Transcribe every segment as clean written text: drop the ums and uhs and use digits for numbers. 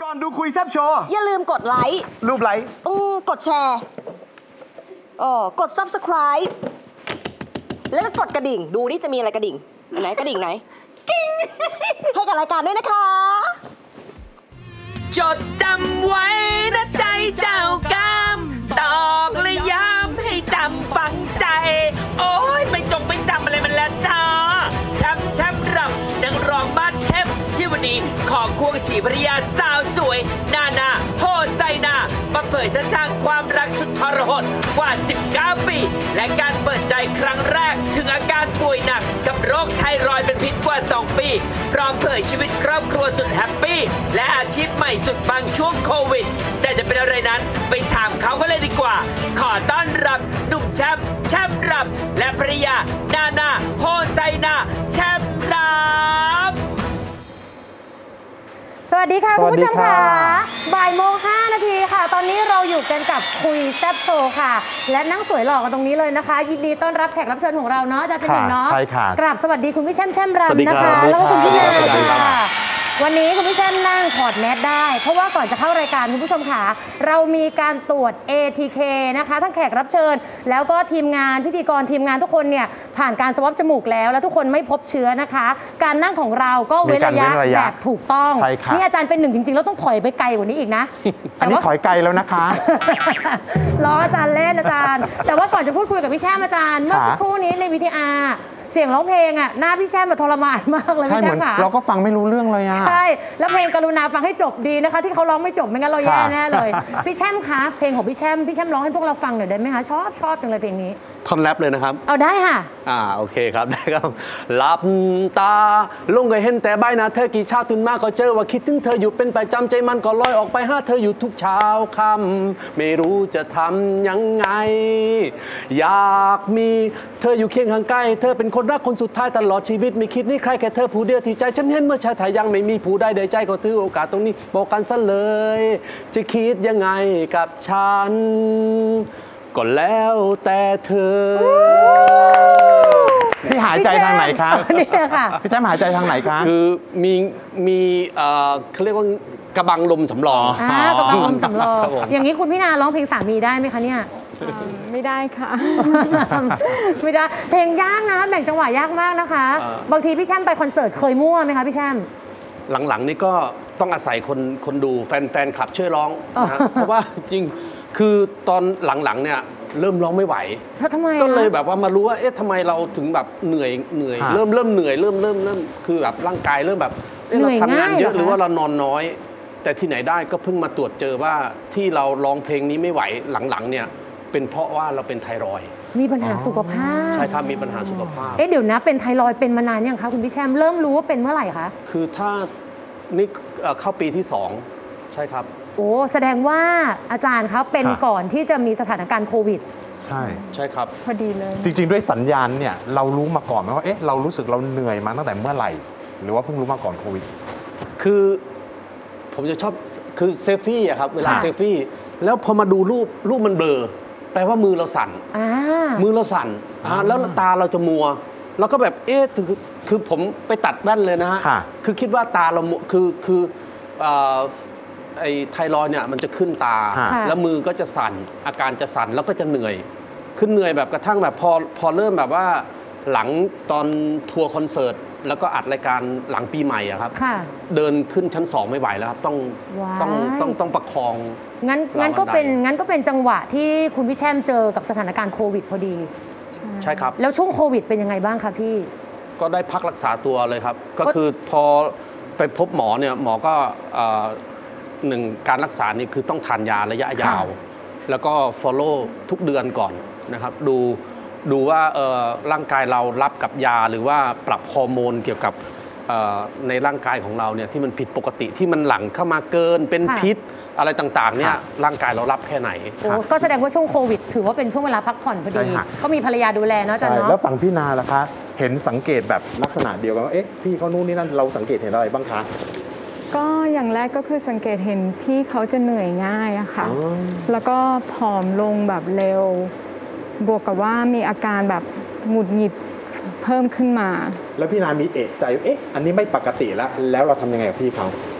อนดูคุยแซบโชว์อย่าลืมกดไลค์รูปไลค์กดแชร์กด Subscribe แล้วก็กดกระดิ่งดูนี่จะมีอะไรกระดิ่งอันไหนกระดิ่งไหนให้กับรายการด้วยนะคะจดจำไว้นะใจเจ้ากรรมตอกและย้ำให้จำฝังใจโอ้ยไม่จงไปจำอะไรมันแล้วจ้าแชมป์รำนังรองมาดเข้มที่วันนี้ขอควงสีภรรยาสาวสวยนาโฮไซนามาเผยเส้นทางความรักสุดทรหดกว่า 19 ปีและการเปิดใจครั้งแรกถึงอาการป่วยหนักกับโรคไทรอยด์เป็นพิษกว่า 2 ปีพร้อมเผยชีวิตครอบครัวสุดแฮปปี้และอาชีพใหม่สุดปังช่วงโควิดแต่จะเป็นอะไรนั้นไปถามเขาก็เลยดีกว่าขอต้อนรับหนุ่มแชมป์รำและภรรยานาโฮไซนาแชมป์รำสวัสดีค่ะคุณผู้ชมค่ะบ่ายโมง5 นาทีค่ะตอนนี้เราอยู่กันกับคุยแซ่บโชว์ค่ะและนั่งสวยหล่อกันตรงนี้เลยนะคะยินดีต้อนรับแขกรับเชิญของเราเนาะอาจารย์เป็นหนึ่งเนาะใช่ค่ะกราบสวัสดีคุณพี่แช่มรำนะคะแล้วก็คุณพี่นาค่ะวันนี้คุณพี่แช่มนั่งถอดแมสได้เพราะว่าก่อนจะเข้ารายการคุณผู้ชมค่ะเรามีการตรวจ ATK นะคะทั้งแขกรับเชิญแล้วก็ทีมงานพิธีกรทีมงานทุกคนเนี่ยผ่านการสวอปจมูกแล้วทุกคนไม่พบเชื้อนะคะการนั่งของเราก็เว้นระยะแบบถูกต้องนี่อาจารย์เป็นหนึ่งจริงๆแล้วต้องถอยไปไกลกว่านี้อีกนะอันนี้ถอยไกลแล้วนะคะล้ออาจารย์เล่นอาจารย์แต่ว่าก่อนจะพูดคุยกับพี่แช่มอาจารย์เมื่อสักครู่นี้ใน VTRเสียงร้องเพลงอ่ะหน้าพี่แช่มทรมานมากเลยพี่แช่มค่ะเราก็ฟังไม่รู้เรื่องเลยอ่ะใช่แล้วเพลงกรุณาฟังให้จบดีนะคะที่เขาร้องไม่จบไม่งั้นเราแย่แน่เลยพี่แช่มคะเพลงของพี่แช่มร้องให้พวกเราฟังหน่อยได้ไหมคะชอบจังเลยเพลงนี้ท่อนแรปเลยนะครับเอาได้ค่ะโอเคครับได้ครับหลับตาลงก็เห็นแต่ใบหน้าเธอกี่เช้าตื่นมาก็เจอว่าคิดถึงเธออยู่เป็นประจำใจมันก็ลอยออกไปหาเธออยู่ทุกเช้าค่ำไม่รู้จะทำยังไงอยากมีเธออยู่เคียงข้างใกล้เธอเป็นคนรักคนสุดท้ายตลอดชีวิตไม่คิดนี่ใครแค่เธอผู้เดียวที่ใจฉันเห็นเมื่อชายไทยยังไม่มีผู้ใดใดใจก็ถือโอกาสตรงนี้บอกกันซะเลยจะคิดยังไงกับฉันก็แล้วแต่เธอพี่หายใจทางไหนครับนี่ค่ะพี่แช่มหายใจทางไหนครับคือมีเขาเรียกว่ากระบังลมสำรองกระบังลมสำรองอย่างนี้คุณพี่นาร้องเพลงสามีได้ไหมคะเนี่ยไม่ได้ค่ะไม่ได้เพลงยากนะแบ่งจังหวะยากมากนะคะบางทีพี่แช่มไปคอนเสิร์ตเคยมั่วไหมคะพี่แช่มหลังๆนี่ก็ต้องอาศัยคนดูแฟนคลับช่วยร้องนะเพราะว่าจริงคือตอนหลังๆเนี่ยเริ่มร้องไม่ไหวก็เลยแบบว่ามารู้ว่าเอ๊ะทำไมเราถึงแบบเหนื่อยเริ่มเหนื่อยเริ่มคือแบบร่างกายเริ่มแบบเราทำงานเยอะหรือว่าเรานอนน้อยแต่ที่ไหนได้ก็เพิ่งมาตรวจเจอว่าที่เราร้องเพลงนี้ไม่ไหวหลังๆเนี่ยเป็นเพราะว่าเราเป็นไทรอยด์มีปัญหาสุขภาพใช่ครับมีปัญหาสุขภาพเดี๋ยวนะเป็นไทรอยด์เป็นมานานยังคะคุณพี่แชมป์เริ่มรู้ว่าเป็นเมื่อไหร่คะคือถ้านี่เข้าปีที่2ใช่ครับโอ้แสดงว่าอาจารย์ครับเป็นก่อนที่จะมีสถานการณ์โควิดใช่ครับพอดีเลยจริงๆด้วยสัญญาณเนี่ยเรารู้มาก่อนไหมว่าเรารู้สึกเราเหนื่อยมาตั้งแต่เมื่อไหร่หรือว่าเพิ่งรู้มาก่อนโควิดคือผมจะชอบคือเซลฟี่อะครับเวลาเซลฟี่แล้วพอมาดูรูปมันเบลอแปลว่ามือเราสั่นมือเราสั่นแล้วตาเราจะมัวแล้วก็แบบคือผมไปตัดแว่นเลยนะฮะคือคิดว่าตาเราคือไอ้ไทรอยด์เนี่ยมันจะขึ้นตาแล้วมือก็จะสั่นอาการจะสั่นแล้วก็จะเหนื่อยขึ้นเหนื่อยแบบกระทั่งแบบพอเริ่มแบบว่าหลังตอนทัวร์คอนเสิร์ตแล้วก็อัดรายการหลังปีใหม่อะครับเดินขึ้นชั้น2ไม่ไหวแล้วครับต้องประคองงั้นก็เป็นจังหวะที่คุณพี่แช่มเจอกับสถานการณ์โควิดพอดีใช่ครับแล้วช่วงโควิดเป็นยังไงบ้างคะพี่ก็ได้พักรักษาตัวเลยครับก็คือพอไปพบหมอเนี่ยหมอก็การรักษานี่คือต้องทานยาระยะยาวแล้วก็ follow ทุกเดือนก่อนนะครับดูว่าร่างกายเรารับกับยาหรือว่าปรับฮอร์โมนเกี่ยวกับในร่างกายของเราเนี่ยที่มันผิดปกติที่มันหลั่งเข้ามาเกินเป็นพิษอะไรต่างๆเนี่ยร่างกายเรารับแค่ไหนก็แสดงว่าช่วงโควิดถือว่าเป็นช่วงเวลาพักผ่อนพอดีก็มีภรรยาดูแลเนาะจันเนาะแล้วฝั่งพี่นาล่ะคะเห็นสังเกตแบบลักษณะเดียวกันว่าพี่เขานู่นนี่นั่นเราสังเกตเห็นอะไรบ้างคะก็อย่างแรกก็คือสังเกตเห็นพี่เขาจะเหนื่อยง่ายอะค่ะแล้วก็ผอมลงแบบเร็วบวกกับว่ามีอาการแบบหงุดหงิดเพิ่มขึ้นมาแล้วพี่นามีเอะใจอันนี้ไม่ปกติแล้วเราทำยังไงกับพี่เขา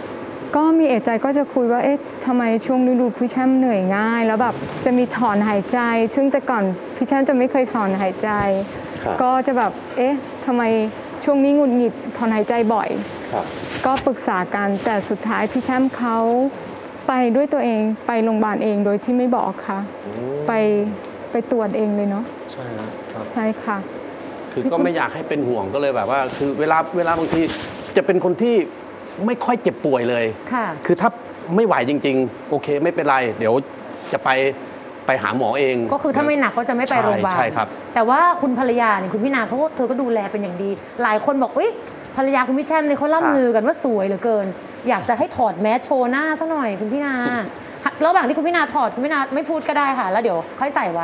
ก็มีเอะใจก็จะคุยว่าเอ๊ะทำไมช่วงนี้ดูพี่แช่มเหนื่อยง่าย แล้วแบบจะมีถอนหายใจ ซึ่งแต่ก่อนพี่แช่มจะไม่เคยสอนหายใจ ก็จะแบบเอ๊ะทำไมช่วงนี้หงุดหงิดถอนหายใจบ่อยก็ปรึกษากันแต่สุดท้ายพี่แช่มเขาไปด้วยตัวเองไปโรงพยาบาลเองโดยที่ไม่บอกค่ะไปตรวจเองเลยเนาะใช่ครับใช่ค่ะคือก็ไม่อยากให้เป็นห่วงก็เลยแบบว่าคือเวลาบางทีจะเป็นคนที่ไม่ค่อยเจ็บป่วยเลยคือถ้าไม่ไหวจริงๆโอเคไม่เป็นไรเดี๋ยวจะไปหาหมอเองก็คือถ้าไม่หนักก็จะไม่ไปโรงพยาบาลใช่ครับแต่ว่าคุณภรรยาเนี่ยคุณพี่นาเธอก็ดูแลเป็นอย่างดีหลายคนบอกภรรยาคุณพี่แช่มนี่เขาล่ำลือกันว่าสวยเหลือเกินอยากจะให้ถอดแมสโชว์หน้าซะหน่อยคุณพี่นาระหว่างที่คุณพี่นาถอดคุณพี่นาไม่พูดก็ได้ค่ะแล้วเดี๋ยวค่อยใส่ไว้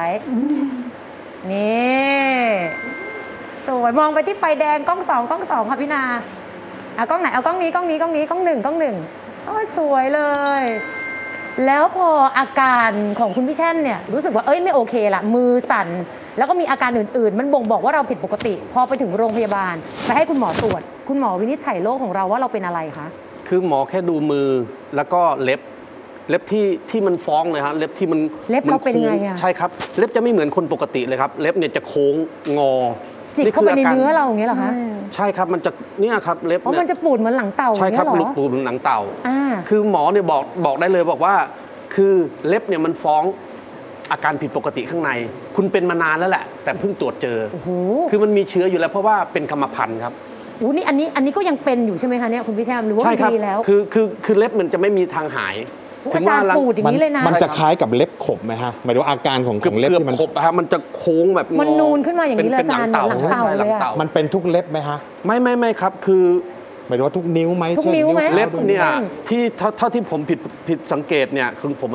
นี่สวยมองไปที่ไฟแดงกล้อง2ค่ะพี่นากล้องไหนเอากล้องนี้กล้อง1โอ้ยสวยเลยแล้วพออาการของคุณพี่แช่มเนี่ยรู้สึกว่าไม่โอเคละมือสั่นแล้วก็มีอาการอื่นๆมันบ่งบอกว่าเราผิดปกติพอไปถึงโรงพยาบาลไปให้คุณหมอตรวจคุณหมอวินิจฉัยโรคของเราว่าเราเป็นอะไรคะคือหมอแค่ดูมือแล้วก็เล็บที่มันฟ้องเลยครับเล็บที่มันเล็บเราเป็นไงอ่ะใช่ครับเล็บจะไม่เหมือนคนปกติเลยครับเล็บเนี่ยจะโค้งงอจิกเข้าไปในเนื้อเราอย่างเงี้ยเหรอคะใช่ครับมันจะเนี่ยครับเล็บเนี่ยมันจะปูดเหมือนหลังเต่าใช่ครับปูดเหมือนหลังเต่าคือหมอเนี่ยบอกได้เลยบอกว่าคือเล็บเนี่ยมันฟ้องอาการผิดปกติข้างในคุณเป็นมานานแล้วแหละแต่เพิ่งตรวจเจอคือมันมีเชื้ออยู่แล้วเพราะว่าเป็นกรรมพันธุ์ครับนี่อันนี้ก็ยังเป็นอยู่ใช่ไหมคะเนี่ยคุณพี่แชมป์หรือว่าดีแล้วคือเล็บมันจะไม่มีทางหายถึงว่าปูดอย่างนี้เลยนะมันจะคล้ายกับเล็บขบไหมฮะหมายถึงอาการของเล็บที่มันขบฮะมันจะโค้งแบบมันนูนขึ้นมาอย่างนี้เลยอาจารย์หลังเต่าเลยมันเป็นทุกเล็บไหมฮะไม่ครับคือหมายถึงว่าทุกนิ้วไหมทุกนิ้วไหมเล็บเนี่ยที่เท่าที่ผมผิดสังเกตเนี่ยคือผม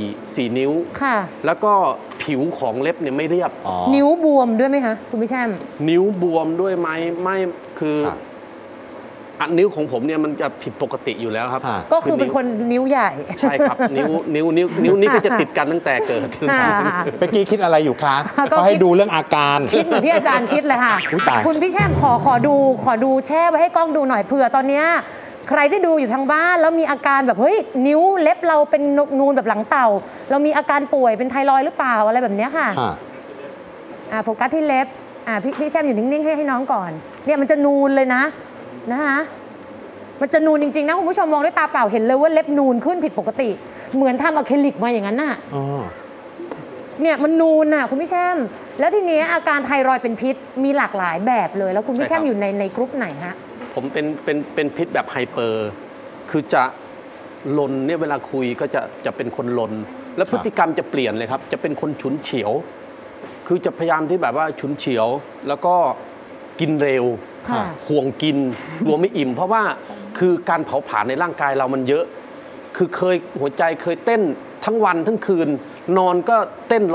4 นิ้วค่ะแล้วก็ผิวของเล็บเนี่ยไม่เรียบนิ้วบวมด้วยไหมคะคุณพี่แชมป์นิ้วบวมด้วยไหมไม่คือนิ้วของผมเนี่ยมันจะผิดปกติอยู่แล้วครับก็คือเป็นคนนิ้วใหญ่ใช่ครับนิ้วนี้ก็จะติดกันตั้งแต่เกิดเมื่อกี้คิดอะไรอยู่คะก็ให้ดูเรื่องอาการคิดเหมือนที่อาจารย์คิดเลยค่ะคุณพี่แช่มขอดูแช่ไว้ให้กล้องดูหน่อยเผื่อตอนเนี้ยใครที่ดูอยู่ทางบ้านแล้วมีอาการแบบนิ้วเล็บเราเป็นนูนแบบหลังเต่าเรามีอาการป่วยเป็นไทรอยด์หรือเปล่าอะไรแบบนี้ค่ะโฟกัสที่เล็บพี่แช่มอยู่นิ่งๆให้น้องก่อนเนี่ยมันจะนูนเลยนะคะมันจะนูนจริงๆนะคุณผู้ชมมองด้วยตาเปล่าเห็นเลยว่าเล็บนูนขึ้นผิดปกติเหมือนทำอะคริลิกมาอย่างนั้นน่ะเนี่ยมันนูนน่ะคุณพี่แช่มแล้วทีนี้อาการไทรอยด์เป็นพิษมีหลากหลายแบบเลยแล้วคุณพี่แช่มอยู่ในกรุ๊ปไหนฮะผมเป็นพิษแบบไฮเปอร์คือจะลนเนี่ยเวลาคุยก็จะเป็นคนลนแล้วพฤติกรรมจะเปลี่ยนเลยครับจะเป็นคนฉุนเฉียวคือจะพยายามที่แบบว่าฉุนเฉียวแล้วก็กินเร็วห่วงกินกลัวไม่อิ่มเพราะว่าคือการเผาผลาญในร่างกายเรามันเยอะคือหัวใจเคยเต้นทั้งวันทั้งคืนนอนก็เต้น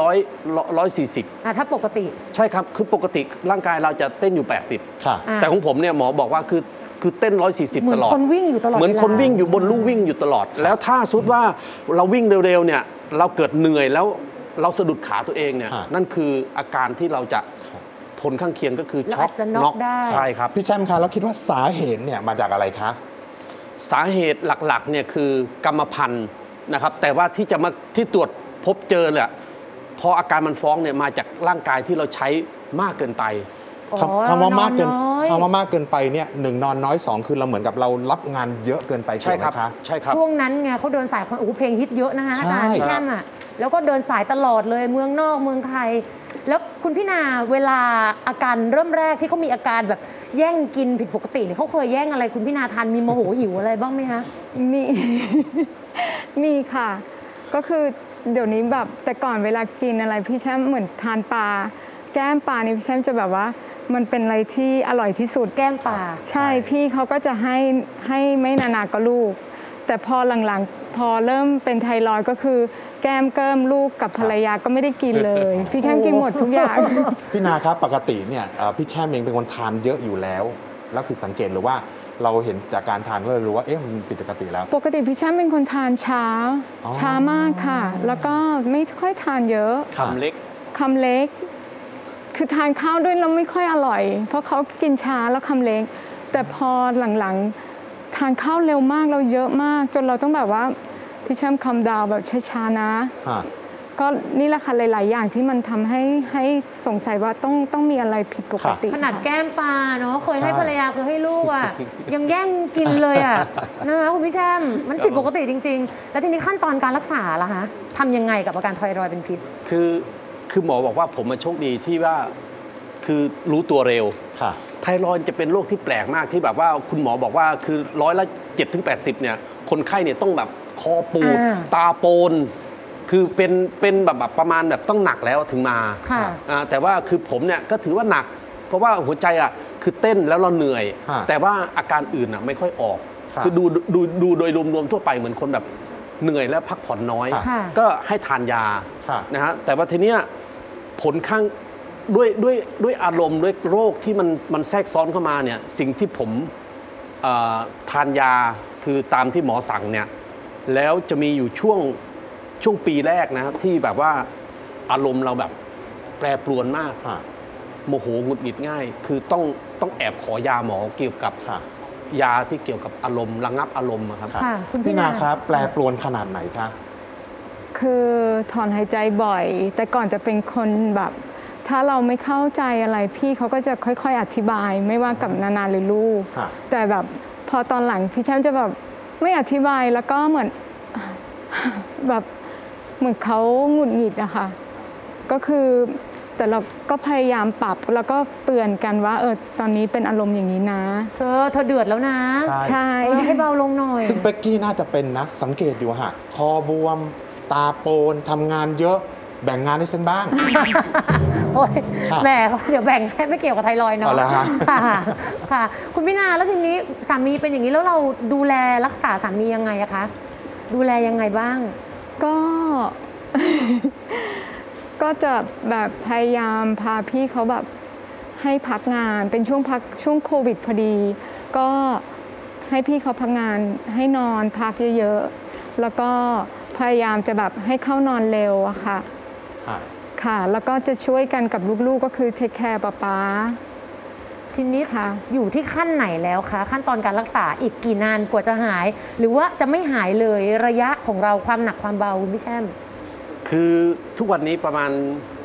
140 ถ้าปกติใช่ครับคือปกติร่างกายเราจะเต้นอยู่80แต่ของผมเนี่ยหมอบอกว่าคือเต้น140ตลอดเหมือนคนวิ่งอยู่ตลอดเหมือนคนวิ่งอยู่บนลู่วิ่งอยู่ตลอดแล้วถ้าสมมุติว่าเราวิ่งเร็วๆเนี่ยเราเกิดเหนื่อยแล้วเราสะดุดขาตัวเองเนี่ยนั่นคืออาการที่เราจะผลข้างเคียงก็คือช็อกน็อกใช่ครับพี่แชมป์คะแล้วคิดว่าสาเหตุเนี่ยมาจากอะไรคะสาเหตุหลักๆเนี่ยคือกรรมพันธุ์นะครับแต่ว่าที่ตรวจพบเจอเนี่ยพออาการมันฟ้องเนี่ยมาจากร่างกายที่เราใช้มากเกินไปคำว่ามากเกินไปเนี่ย1นอนน้อย2คือเราเหมือนกับเรารับงานเยอะเกินไปใช่ครับใช่ครับช่วงนั้นไงเขาเดินสายเพลงฮิตเยอะนะคะอาจารย์แช่มแล้วก็เดินสายตลอดเลยเมืองนอกเมืองไทยแล้วคุณพี่นาเวลาอาการเริ่มแรกที่เขามีอาการแบบแย่งกินผิดปกติเนี่ยเขาเคยแย่งอะไรคุณพี่นาทานมีโมโหหิวอะไรบ้างไหมคะมีค่ะก็คือเดี๋ยวนี้แบบแต่ก่อนเวลากินอะไรพี่แช่มเหมือนทานปลาแก้มปลานี่พี่แช่มจะแบบว่ามันเป็นอะไรที่อร่อยที่สุดแก้มปลาใช่พี่เขาก็จะให้ไม่นาก็ลูกแต่พอหลังๆพอเริ่มเป็นไทรอยด์ก็คือแก้มเกิมลูกกับภรรยาก็ไม่ได้กินเลยพี่แช่มกินหมดทุกอย่างพี่นาครับปกติเนี่ยพี่แช่มเองเป็นคนทานเยอะอยู่แล้วผิดสังเกตหรือว่าเราเห็นจากการทานก็เลยรู้ว่ามันผิดปกติแล้วปกติพี่แช่มเป็นคนทานช้ามากค่ะแล้วก็ไม่ค่อยทานเยอะคำเล็กคือทานข้าวด้วยแล้วไม่ค่อยอร่อยเพราะเขากินช้าแล้วคำเล็กแต่พอหลังๆทานข้าวเร็วมากเราเยอะมากจนเราต้องแบบว่าพี่แชมป์คำดาวแบบช้าๆนะก็นี่แหละค่ะหลายๆอย่างที่มันทำให้สงสัยว่าต้องมีอะไรผิดปกติขนาดแก้มปลาเนาะเคยให้ภรรยาเคยให้ลูกอ่ะยังแย่งกินเลยอ่ะนะคะคุณพี่แชมป์มันผิดปกติจริงๆแล้วทีนี้ขั้นตอนการรักษาล่ะคะทำยังไงกับอาการไทรอยด์เป็นพิษคือหมอบอกว่าผมมันโชคดีที่ว่าคือรู้ตัวเร็วไทรอยด์จะเป็นโรคที่แปลกมากที่แบบว่าคุณหมอบอกว่าคือ7-80%เนี่ยคนไข้เนี่ยต้องแบบคอปูดตาโปนคือเป็นแบบประมาณแบบต้องหนักแล้วถึงมาแต่ว่าคือผมเนี่ยก็ถือว่าหนักเพราะว่าหัวใจอ่ะคือเต้นแล้วเราเหนื่อยแต่ว่าอาการอื่นอ่ะไม่ค่อยออกคือดูโดยรวมๆทั่วไปเหมือนคนแบบเหนื่อยและพักผ่อนน้อยก็ให้ทานยานะฮะแต่ว่าทีเนี้ยผลข้างด้วยอารมณ์ด้วยโรคที่มันแทรกซ้อนเข้ามาเนี่ยสิ่งที่ผมทานยาคือตามที่หมอสั่งเนี่ยแล้วจะมีอยู่ช่วงปีแรกนะครับที่แบบว่าอารมณ์เราแบบแปรปรวนมากโมโหหงุดหงิดง่ายคือต้องแอบขอยาหมอเกี่ยวกับยาที่เกี่ยวกับอารมณ์ระงับอารมณ์ครับคุณพี่นาครับแปรปรวนขนาดไหนคะคือถอนหายใจบ่อยแต่ก่อนจะเป็นคนแบบถ้าเราไม่เข้าใจอะไรพี่เขาก็จะค่อยๆอธิบายไม่ว่ากับนานาหรือลูกแต่แบบพอตอนหลังพี่แชมป์จะแบบไม่อธิบายแล้วก็เหมือนแบบเหมือนเขาหงุดหงิดอะค่ะก็คือแต่เราก็พยายามปรับแล้วก็เตือนกันว่าตอนนี้เป็นอารมณ์อย่างนี้นะเธอเดือดแล้วนะใช่ให้เบาลงหน่อยซึ่งเป๊กกี้น่าจะเป็นนะสังเกตอยู่ฮะคอบวมตาโปนทำงานเยอะแบ่งงานให้ฉันบ้างโอ้ยแหมเดี๋ยวแบ่งให้ไม่เกี่ยวกับไทรอยด์เนาะค่ะคุณพี่นาแล้วทีนี้สามีเป็นอย่างนี้แล้วเราดูแลรักษาสามียังไงอะคะดูแลยังไงบ้างก็จะแบบพยายามพาพี่เขาแบบให้พักงานเป็นช่วงโควิดพอดีก็ให้พี่เขาพักงานให้นอนพักเยอะๆแล้วก็พยายามจะแบบให้เข้านอนเร็วอะค่ะค่ะแล้วก็จะช่วยกันกับลูกๆก็คือเทคแคร์ป๊าทีนี้ค่ะอยู่ที่ขั้นไหนแล้วคะขั้นตอนการรักษาอีกกี่นานกว่าจะหายหรือว่าจะไม่หายเลยระยะของเราความหนักความเบาคุณพี่แชมป์คือทุกวันนี้ประมาณ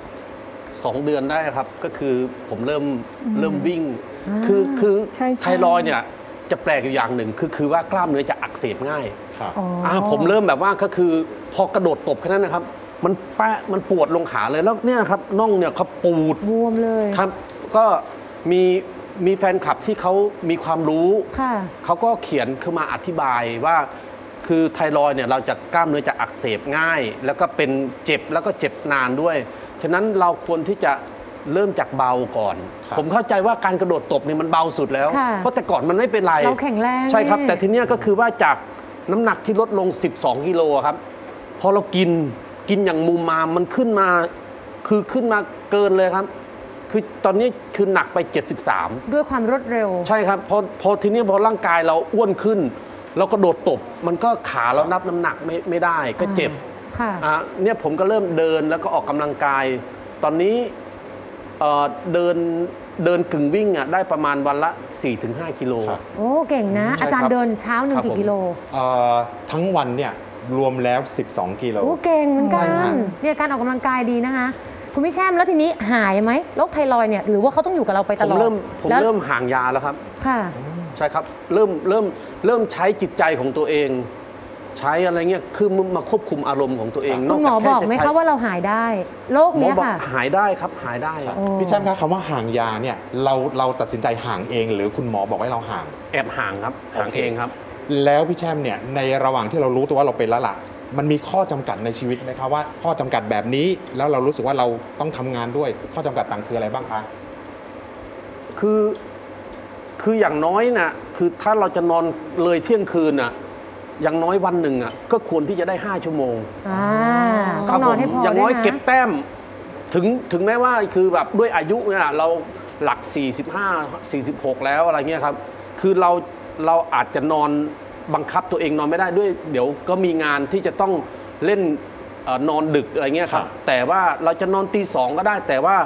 2 เดือนได้ครับก็คือผมเริ่มวิ่งคือไทรอยด์เนี่ยจะแปลกอยู่อย่างหนึ่งคือว่ากล้ามเนื้อจะอักเสบง่ายผมเริ่มแบบว่าก็คือพอกระโดดตบแค่นั้นนะครับมันปวดลงขาเลยแล้วเนี่ยครับน่องเนี่ยเขาปูดบวมเลยครับก็มีแฟนคลับที่เขามีความรู้เขาก็เขียนขึ้นมาอธิบายว่าคือไทรอยด์เนี่ยเราจะกล้ามเนื้อจะอักเสบง่ายแล้วก็เป็นเจ็บแล้วก็เจ็บนานด้วยฉะนั้นเราควรที่จะเริ่มจากเบาก่อนผมเข้าใจว่าการกระโดดตบเนี่ยมันเบาสุดแล้วเพราะแต่ก่อนมันไม่เป็นไรเราแข็งแรงใช่ครับแต่ทีเนี้ยก็คือว่าจากน้ำหนักที่ลดลง12 กิโลครับพอเรากินอย่างมุมมามมันขึ้นมาคือขึ้นมาเกินเลยครับคือตอนนี้คือหนักไป73 ด้วยความรวดเร็วใช่ครับพอทีนี้พอร่างกายเราอ้วนขึ้นเรากระโดดตบมันก็ขาเรานับน้ำหนักไม่ได้ก็เจ็บเนี่ยผมก็เริ่มเดินแล้วก็ออกกำลังกายตอนนี้เดินกึ่งวิ่งอ่ะได้ประมาณวันละ 4-5 กิโลโอ้เก่งนะอาจารย์เดินเช้า1กี่กิโลทั้งวันเนี่ยรวมแล้ว12 กิโลโอ้เก่งเหมือนกันเนี่ยการออกกำลังกายดีนะคะคุณพี่แชมป์แล้วทีนี้หายไหมโรคไทรอยด์เนี่ยหรือว่าเขาต้องอยู่กับเราไปตลอดผมเริ่มห่างยาแล้วครับค่ะใช่ครับเริ่มใช้จิตใจของตัวเองใช้อะไรเงี้ยคือมาควบคุมอารมณ์ของตัวเองคุณหมอบอกไหมคะว่าเราหายได้โรคนี้ค่ะหายได้ครับหายได้พี่แชมป์คะคำว่าห่างยาเนี่ยเราตัดสินใจห่างเองหรือคุณหมอบอกให้เราห่างแอบห่างครับห่างเองครับแล้วพี่แชมป์เนี่ยในระหว่างที่เรารู้ตัวว่าเราเป็นแล้วล่ะมันมีข้อจำกัดในชีวิตไหมครับว่าข้อจำกัดแบบนี้แล้วเรารู้สึกว่าเราต้องทำงานด้วยข้อจำกัดต่างคืออะไรบ้างคะคืออย่างน้อยนะคือถ้าเราจะนอนเลยเที่ยงคืนน่ะอย่างน้อยวันหนึ่งอ่ะก็ควรที่จะได้5 ชั่วโมงต้องนอนให้พออย่างน้อยเก็บแต้มถึงแม้ว่าคือแบบด้วยอายุเนี่ยเราหลัก45-46แล้วอะไรเงี้ยครับคือเราอาจจะนอนบังคับตัวเองนอนไม่ได้ด้วยเดี๋ยวก็มีงานที่จะต้องเล่นนอนดึกอะไรเงี้ยครับแต่ว่าเราจะนอนตี 2ก็ได้แต่ว่า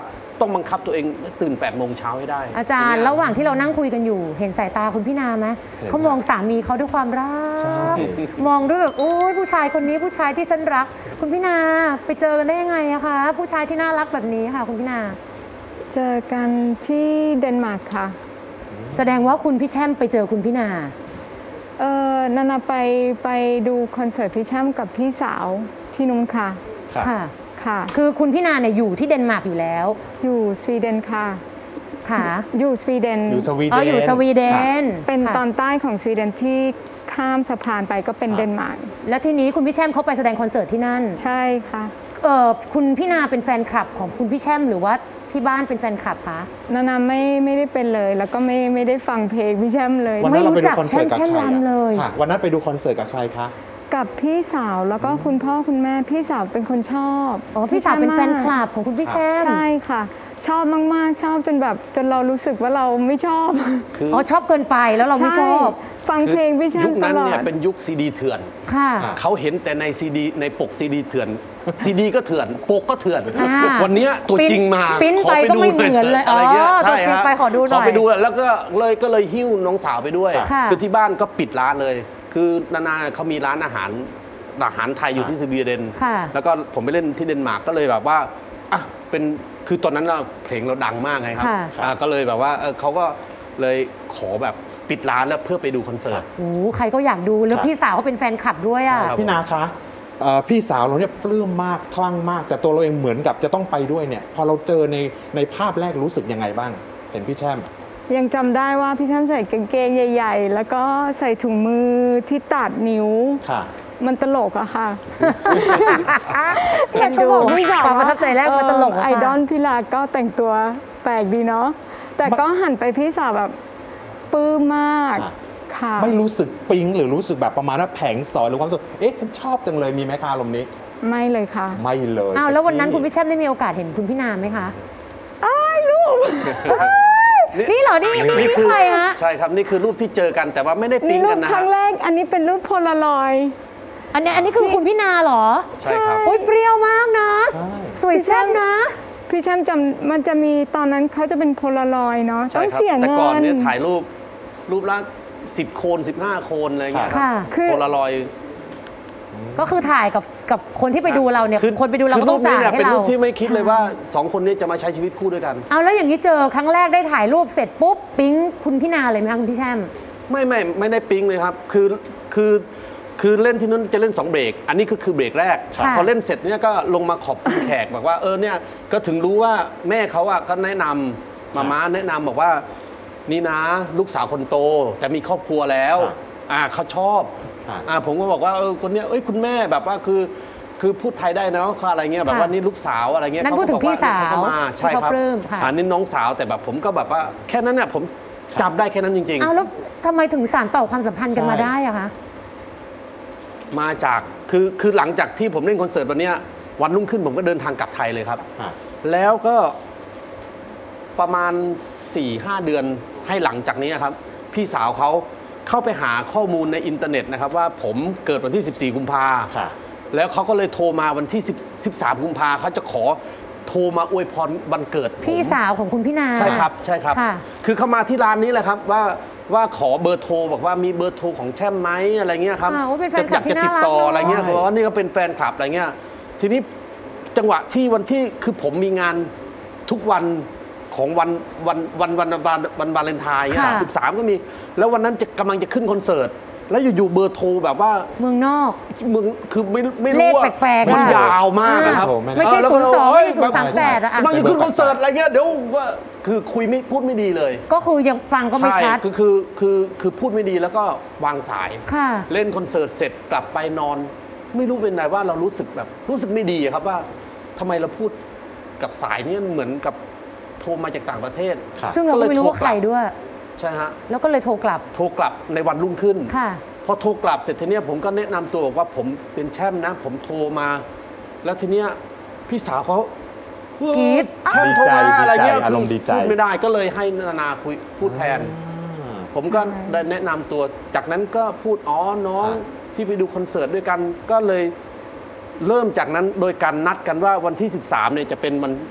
ต้องบังคับตัวเองตื่น8 โมงเช้าให้ได้อาจารย์ระหว่างที่เรานั่งคุยกันอยู่ เห็นสายตาคุณพี่นาไหมเขามองสามีเขาด้วยความรักมองด้วยแบบโอ้ยผู้ชายคนนี้ผู้ชายที่ฉันรัก คุณพี่นาไปเจอกันได้ยังไงอะคะผู้ชายที่น่ารักแบบนี้ค่ะคุณพี่นาเจอกันที่เดนมาร์กค่ะแสดงว่าคุณพี่แช่มไปเจอคุณพี่นานานาไปดูคอนเสิร์ตพี่แช่มกับพี่สาวที่นู้นค่ะค่ะค่ะคือคุณพี่นาเนี่ยอยู่ที่เดนมาร์กอยู่แล้วอยู่สวีเดนค่ะค่ะอยู่สวีเดนอยู่สวีเดนอ๋ออยู่สวีเดนเป็นค่ะตอนใต้ของสวีเดนที่ข้ามสะพานไปก็เป็นเดนมาร์กแล้วทีนี้คุณพี่แช่มเขาไปแสดงคอนเสิร์ตที่นั่นใช่ค่ะคุณพี่นาเป็นแฟนคลับของคุณพี่แช่มหรือว่าที่บ้านเป็นแฟนคลับคะนานาไม่ได้เป็นเลย แล้วก็ไม่ได้ฟังเพลงพี่แช่มเลยวันนั้นเราไปดูคอนเสิร์ตกับไม่ใครู้รจักแช่มเลยค่ะวันนั้นไปดูคอนเสิร์ตกับใครคะกับพี่สาวแล้วก็คุณพ่อคุณแม่พี่สาวเป็นคนชอบอ๋อพี่สาวเป็นแฟนคลับของคุณพี่แช่มใช่ค่ะ ชอบมากๆชอบจนเรารู้สึกว่าเราไม่ชอบคืออ๋อชอบเกินไปแล้วเราไม่ชอบใฟังเพลงพี่แช่ยุมคตนั้นลอเนี่ยดเป็นยุคซีดีเถื่อนค่ะเขาเห็นแต่ในซีดีในปกซีดีเถื่อนซีดีก็เถื่อนปกก็เถื่อนอ่าวันเนี้ยตัวจริงมาปิ้นขอไปก็ไม่เหมือนเลยอะไรเงี้ยอ๋อใช่ตัวจริงฮะไปขอดูหน่อยขอไปดูแล้วก็เลยหิ้วน้องสาวไปด้วยค่ะคือที่บ้านก็ปิดร้านเลย คือนาเขามีร้านอาหารไทยอยู่ที่สวีเดนค่ะแล้วก็ผมไปเล่นที่เดนมาร์กก็เลยแบบว่าอ่ะเป็นคือตอนนั้นเพลงเราดังมากไงครับค่ะก็เลยแบบว่าเขาก็เลยขอแบบปิดร้านแล้วเพื่อไปดูคอนเสิร์ตโอ้ใครก็อยากดูแล้วพี่สาวเขาเป็นแฟนคลับด้วยอ่ะครับพี่นาคะพี่สาวเราเนี่ยปลื้มมากคลั่งมาก แต่ตัวเราเองเหมือนกับจะต้องไปด้วยเนี่ย พอเราเจอในภาพแรกรู้สึกยังไงบ้าง เห็นพี่แช่มยังจำได้ว่าพี่แช่มใส่กางเกงใหญ่ ๆ แล้วก็ใส่ถุงมือที่ตัดนิ้วค่ะมันตลกอะค่ะเอ็นดูความประทับใจแรกมันตลกอะค่ะไอดอลพี่ลาก็แต่งตัวแปลกดีเนาะแต่ก็หันไปพี่สาวแบบปลื้มมากค่ะไม่รู้สึกปิ๊งหรือรู้สึกแบบประมาณว่าแผงสอนหรือความรู้สึกเอ๊ะฉันชอบจังเลยมีไหมคะอารมณ์นี้ไม่เลยค่ะไม่เลยอ้าวแล้ววันนั้นคุณพี่แช่มได้มีโอกาสเห็นคุณพี่นาไหมคะอ้ายลูกนี่เหรอนี่นี่คือใครฮะใช่ครับนี่คือรูปที่เจอกันแต่ว่าไม่ได้นี่ปิ๊งรูกัปนนะครั้งแรกอันนี้เป็นรูปโพลารอยด์อันนี้คือคุณพี่นาเหรอใช่ครับโอ้ยเปรี้ยวมากนะ สวยแซ่บนะพี่แช่มจำมันจะมีตอนนั้นเขาจะเป็นโพลารอยด์เนาะต้ใช่องครับเสียแต่เงิก่อนนเนี่ยถ่ายรูปละ10 โคน 15 โคนอะไรเงี้ยคค่ะรับคือโพลารอยด์ก็คือถ่ายกับคนที่ไปดูเราเนี่ย คนไปดูเราก็ต้องจ่ายให้เป็นเรารูปที่ไม่คิดเลยว่า 2 คนนี้จะมาใช้ชีวิตคู่ด้วยกันเอาแล้วอย่างนี้เจอครั้งแรกได้ถ่ายรูปเสร็จปุ๊บปิ๊งคุณพี่นาเลยไหมคะคุณพี่แช่มไม่ได้ปิ๊งเลยครับคือเล่นที่นู้นจะเล่น2 เบรกอันนี้คือเบรกแรกค่ะพอเล่นเสร็จเนี่ยก็ลงมาขอบคุณแขกบอกว่าเนี่ยก็ถึงรู้ว่าแม่เขาอะก็แนะนำมาม่าแนะนำบอกว่านี่นะลูกสาวคนโตแต่มีครอบครัวแล้วเขาชอบผมก็บอกว่าคนเนี้ยคุณแม่แบบว่าคือพูดไทยได้นะอะไรเงี้ยแบบว่านี่ลูกสาวอะไรเงี้ยนั่นพูดถึงพี่สาวเขามาใช่ครับที่เขาปลื้มค่ะนี่น้องสาวแต่แบบผมก็แบบว่าแค่นั้นเนี่ยผมจำได้แค่นั้นจริงเอาแล้วทำไมถึงสานต่อความสัมพันธ์กันมาได้อะคะๆ มาจากคือหลังจากที่ผมเล่นคอนเสิร์ตวันเนี้ยวันรุ่งขึ้นผมก็เดินทางกลับไทยเลยครับ แล้วก็ประมาณ 4-5 เดือนให้หลังจากนี้ครับพี่สาวเขาเข้าไปหาข้อมูลในอินเทอร์เน็ตนะครับว่าผมเกิดวันที่ 14 กุมภาแล้วเขาก็เลยโทรมาวันที่13 กุมภาเขาจะขอโทรมาอวยพรวันเกิดผมพี่สาวของคุณพี่นาใช่ครับค่ะคือเขามาที่ร้านนี้แหละครับว่าขอเบอร์โทรบอกว่ามีเบอร์โทรของแช่มไหมอะไรเงี้ยครับเป็นแฟนคลับอยากจะติดต่อที่น่ารักอะไรเงี้ยเพราะว่านี่ก็เป็นแฟนคลับอะไรเงี้ยทีนี้จังหวะที่วันที่คือผมมีงานทุกวันของวันวาเลนไทน์เนี่ย13 ก็มีแล้ววันนั้นกำลังจะขึ้นคอนเสิร์ตแล้วอยู่ๆเบอร์โทรแบบว่าเมืองนอกมึงคือไม่เลรู้ขว่าแปลกๆมันอะยาวมากนะครับไม่ใช่แล้ว 02 ก็ไม่ใช่038อะมันจะขึ้นคอนเสิร์ตอะไรเงี้ยเดี๋ยวว่าคือคุยไม่พูดไม่ดีเลยก็คือยังฟังก็ไม่ชัดใช่คือพูดไม่ดีแล้วก็วางสายค่ะเล่นคอนเสิร์ตเสร็จกลับไปนอน ไม่รู้เป็นไรว่าเรารู้สึกไม่ดีอะครับว่าทำไมเราพูดกับสายนี้เหมือนกับโทรมาจากต่างประเทศซึ่งเราก็ไม่รู้ว่าใครด้วยใช่ฮะแล้วก็เลยโทรกลับโทรกลับในวันรุ่งขึ้นค่ะพอโทรกลับเสร็จทีเนี้ยผมก็แนะนำตัวบอกว่าผมเป็นแช่มนะ ผมโทรมา แล้วทีเนี้ยพี่สาวเขากรี๊ดแช่มโทรมาอะไรเงี้ยอารมณ์ดีใจพูดไม่ได้ก็เลยให้นาคุยพูดแทน ผมก็ได้แนะนำตัวจากนั้นก็พูดน้องที่ไปดูคอนเสิร์ตด้วยกันก็เลยเริ่มจากนั้นโดยการนัดกันว่าวันที่ 13เนี่ยจะเป็น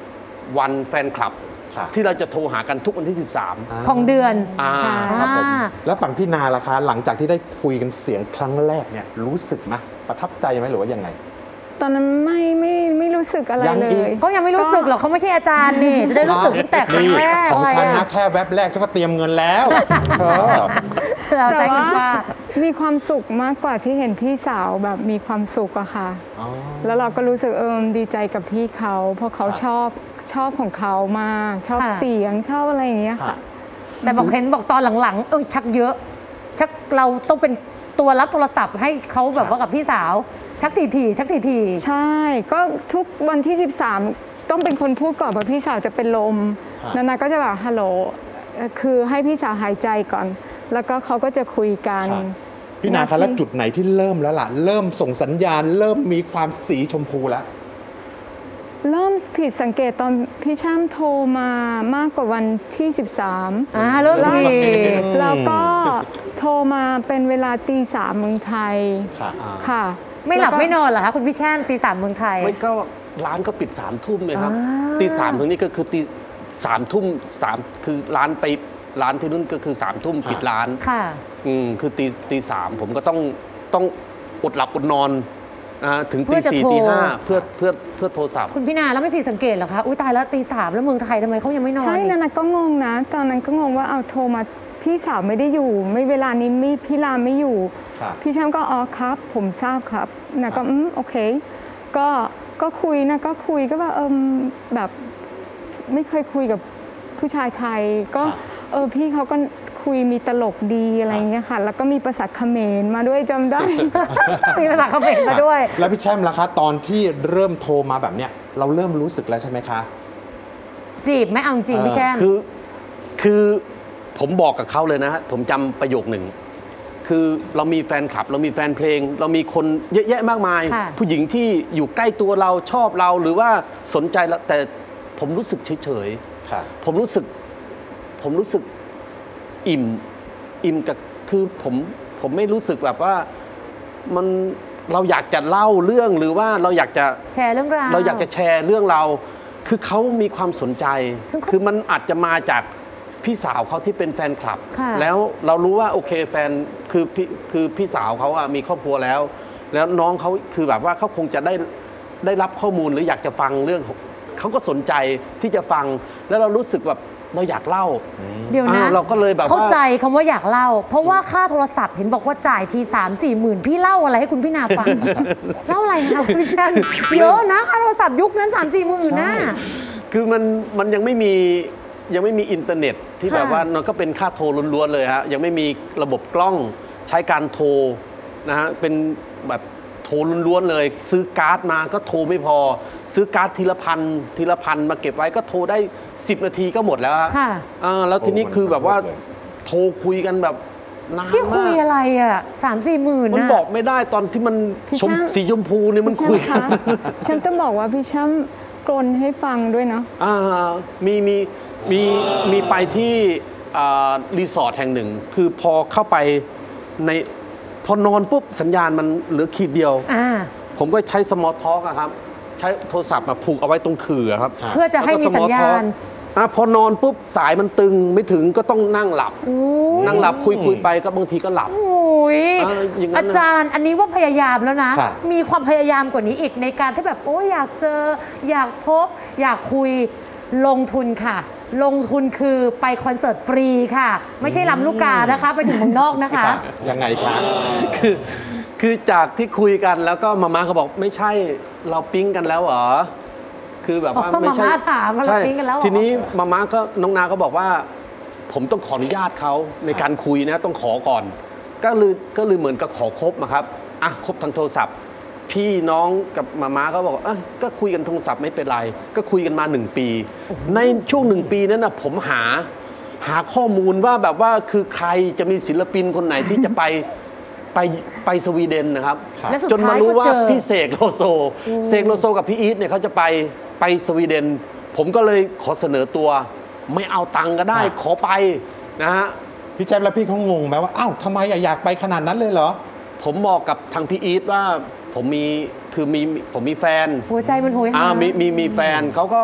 วันแฟนคลับครับที่เราจะโทรหากันทุกวันที่ 13 ของเดือนครับผมแล้วฝั่งพี่นาล่ะคะหลังจากที่ได้คุยกันเสียงครั้งแรกเนี่ยรู้สึกไหมประทับใจไหมหรือว่ายังไงตอนนั้นไม่รู้สึกอะไรยังเลอีกยเขายังไม่รู้สึกหรอกเขาไม่ใช่อาจารย์นี่ จะได้รู้สึกตั้งแต่ครั้งแรกของฉันอะไรนะอะแค่แว็บแรกฉันก็เตรียมเงินแล้วเออเราแต่ใช้เงิว่านว่ามีความสุขมากกว่าที่เห็นพี่สาวแบบมีความสุขอะค่ะอ๋อแล้วเราก็รู้สึกดีใจกับพี่เขาเพราะเขาชอบของเขามาก ชอบค่ะเสียงชอบอะไรอย่างเงี้ยค่ะค่ะแต่บอกเห็นบอกตอนหลังๆชักเยอะ ชักเราต้องเป็นตัวรับโทรศัพท์ให้เขาแบบว่ากับพี่สาว ชักทีชักทีใช่ ก็ทุกวันที่ 13 ต้องเป็นคนพูดก่อนเพราะพี่สาวจะเป็นลมครับนานาก็จะแบบฮัลโหลคือให้พี่สาวหายใจก่อน แล้วก็เขาก็จะคุยกันครับพี่นาคะแล้วจุดไหนที่เริ่มแล้วล่ะ เริ่มส่งสัญญาณ เริ่มมีความสีชมพูแล้วเริ่มผิดสังเกตตอนพี่ช่ำโทรมามากกว่าวันที่ 13 เริ่มทีแล้วก็โทรมาเป็นเวลาตีสามเมืองไทยค่ะค่ะไม่หลับแล้วก็ไม่นอนเหรอคะคุณพี่แช่นตี 3เมืองไทยไม่ก็ร้านก็ปิด3 ทุ่มเลยครับอ่าตี 3ถึงนี่ก็คือตี3 ทุ่ม3คือร้านไปร้านที่นู่นก็คือ3 ทุ่มปิดร้านค่ะคือตี 3ผมก็ต้องอดหลับอดนอนถึงเพื่ตีอจะ 4 โทรตี 5เพื่อโทรศัพท์คุณพี่นาแล้วไม่ผิดสังเกตเหรอคะอุ้ยตายแล้วตี 3แล้วเมืองไทยทำไมเขายังไม่นอนใช่อีกนานาก็งงนะ ตอนนั้นก็งงว่าเอาโทรมาพี่สาวไม่ได้อยู่ ไม่เวลานี้พี่รามไม่อยู่ครับพี่แชมป์ก็อ๋อครับ ผมทราบครับนาก็โอเค ก็คุยนะก็คุยก็ว่าแบบไม่เคยคุยกับผู้ชายไทย ก็พี่เขาก็คุยมีตลกดีอะไรอย่างเงี้ยค่ะ แล้วก็มีภาษาเขมรมาด้วยจำได้มีภาษาเขมรมาด้วยแล้วพี่แชมป์ล่ะคะ ตอนที่เริ่มโทรมาแบบเนี้ยเราเริ่มรู้สึกแล้วใช่ไหมคะจีบไหม่เอาจริงพี่แช่มคือผมบอกกับเขาเลยนะฮะผมจำประโยคหนึ่ง คือเรามีแฟนคลับ เรามีแฟนเพลง เรามีคนเยอะแยะมากมายค่ะผู้หญิงที่อยู่ใกล้ตัวเราชอบเราหรือว่าสนใจเราแต่ผมรู้สึกเฉยค่ะๆผมรู้สึกอิ่มกับคือผมไม่รู้สึกแบบว่ามันเราอยากจะเล่าเรื่องหรือว่าเราอยากจะแชร์เรื่องราวเราอยากจะแชร์เรื่องเรา คือเขามีความสนใจซึ่งเขาคือมันอาจจะมาจากพี่สาวเขาที่เป็นแฟนคลับค่ะแล้วเรารู้ว่าโอเคแฟนคือพี่สาวเขาอะมีครอบครัวแล้ว แล้วน้องเขาคือแบบว่าเขาคงจะได้รับข้อมูลหรืออยากจะฟังเรื่องของเขาก็สนใจที่จะฟัง แล้วเรารู้สึกแบบเราอยากเล่าเดี๋ยวนะเราก็เลยแบบว่าเข้าใจคำว่าอยากเล่า เพราะว่าค่าโทรศัพท์เห็นบอกว่าจ่ายที 3-4 หมื่นพี่เล่าอะไรให้คุณพี่นาฟัง เล่าอะไรคะคุณพี่แช่มเยอะนะค่าโทรศัพท์ยุคนั้น 3-4 หมื่นนะคือมันยังไม่มีอินเทอร์เน็ตที่ค่ะแบบว่ามันก็เป็นค่าโทรล้วนๆเลยฮะยังไม่มีระบบกล้องใช้การโทรนะฮะเป็นแบบโทรล้วนๆเลย ซื้อการ์ดมาก็โทรไม่พอ ซื้อการ์ดทีละพันมาเก็บไว้ก็โทรได้ 10 นาทีก็หมดแล้วฮะค่ะแล้วทีนี้คือแบบว่าโอ้มันโทรคุยกันแบบนานพี่คุมาย กอะไรอ่ะ 3-4 หมื่นมันนะบอกไม่ได้ตอนที่มันพี่ช่างสีชมพูเนี่ยมันพี่คุยแชมป์คะฉันต้องบอกว่าพี่แชมป์กลนให้ฟังด้วยเนาะมีไปที่รีสอร์ทแห่งหนึ่ง คือพอเข้าไปพอนอนปุ๊บสัญญาณมันเหลือขีดเดียว ผมก็ใช้ small talk อะครับ ใช้โทรศัพท์ผูกเอาไว้ตรงขื่อครับเพื่อจะให้มีสัญญาณพอนอนปุ๊บสายมันตึงไม่ถึงก็ต้องนั่งหลับ นั่งหลับคุยไปก็บางทีก็หลับโอ้ยอย่างนั้นนะอาจารย์อันนี้ว่าพยายามแล้วนะค่ะมีความพยายามกว่านี้อีกในการที่แบบโอ้ยอยากเจอ อยากพบ อยากคุยลงทุนค่ะ ลงทุนคือไปคอนเสิร์ตฟรีค่ะ ไม่ใช่ลำลูกกานะคะ ไปถึงเมืองนอกนะคะค่ะยังไงคะคือจากที่คุยกันแล้วก็มาม่าเขาบอกไม่ใช่เราปิ๊งกันแล้วเหรอคือแบบว่าอ๋อไม่ใช่มาม่าถามว่าเราใช่ปิ๊งกันแล้วเหรอทีนี้มาม่าก็น้องนาก็บอกว่า ผมต้องขออนุญาตเขาในการคุยนะต้องขอก่อน ก็เลยเหมือนกับขอคบอะครับคบทางโทรศัพท์ พี่น้องกับมาม่าก็บอกก็คุยกันโทรศัพท์ไม่เป็นไร ก็คุยกันมา1 ปี ในช่วง1 ปีนั้นนะผมหาข้อมูลว่าแบบว่าคือใครจะมีศิลปินคนไหนที่จะไปสวีเดนนะครับและสุดจนมาท้ายรู้ก็ว่าเจอพี่เสกโลโซกับพี่อีทเนี่ยเขาจะไปสวีเดน ผมก็เลยขอเสนอตัวไม่เอาตังค์ก็ได้ครับขอไปนะฮะพี่แชมป์แล้วพี่เขางงไหมว่าอ้าวทำไมอยากไปขนาดนั้นเลยเหรอผมบอกกับทางพี่อีทว่าผมมีแฟนหัวใจมันโหยหามีแฟนเขาก็